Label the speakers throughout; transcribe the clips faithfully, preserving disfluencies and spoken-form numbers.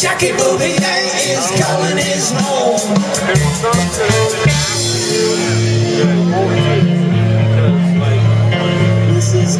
Speaker 1: Jackie Bouvier is calling his home. This is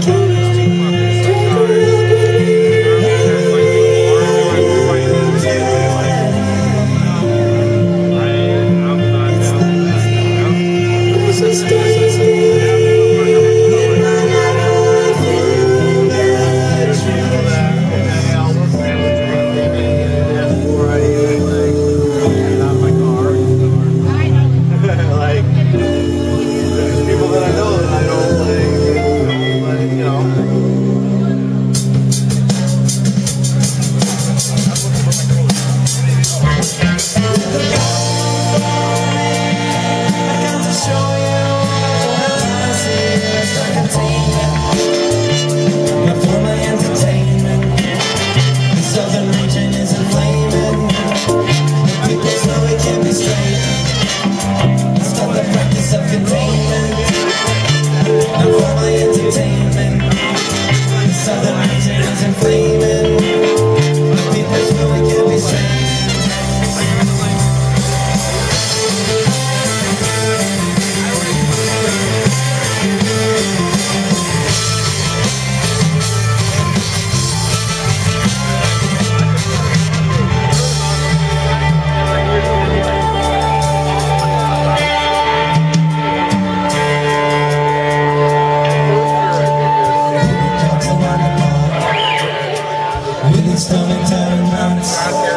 Speaker 1: stomach turning nuts.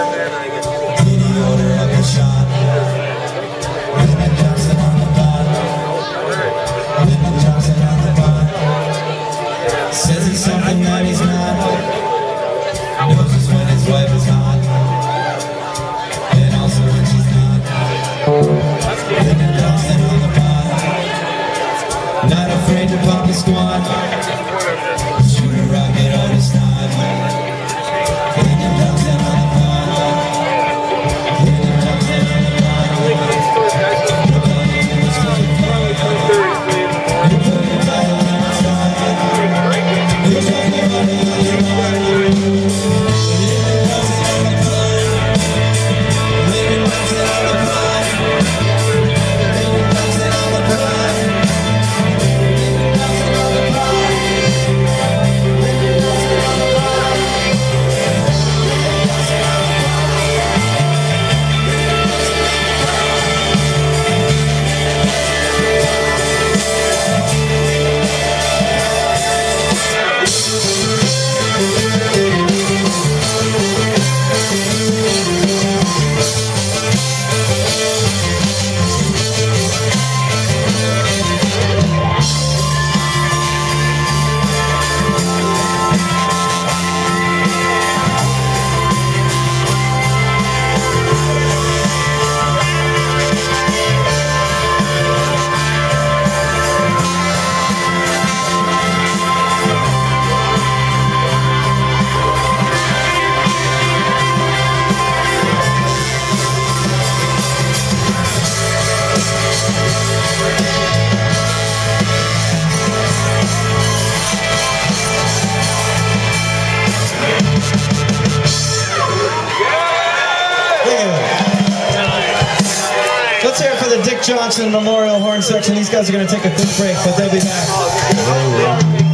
Speaker 1: Did he order up a shot? Lyndon Johnson on the bar. Lyndon Johnson on the bar. Says he's something that he's not. Knows just when his wife is hot, and also when she's not. Lyndon Johnson on the bar. Not afraid to pop a squad. Shoot a rocket out his snot. Let's hear it for the Dick Johnson Memorial Horn Section. These guys are going to take a quick break, but they'll be back.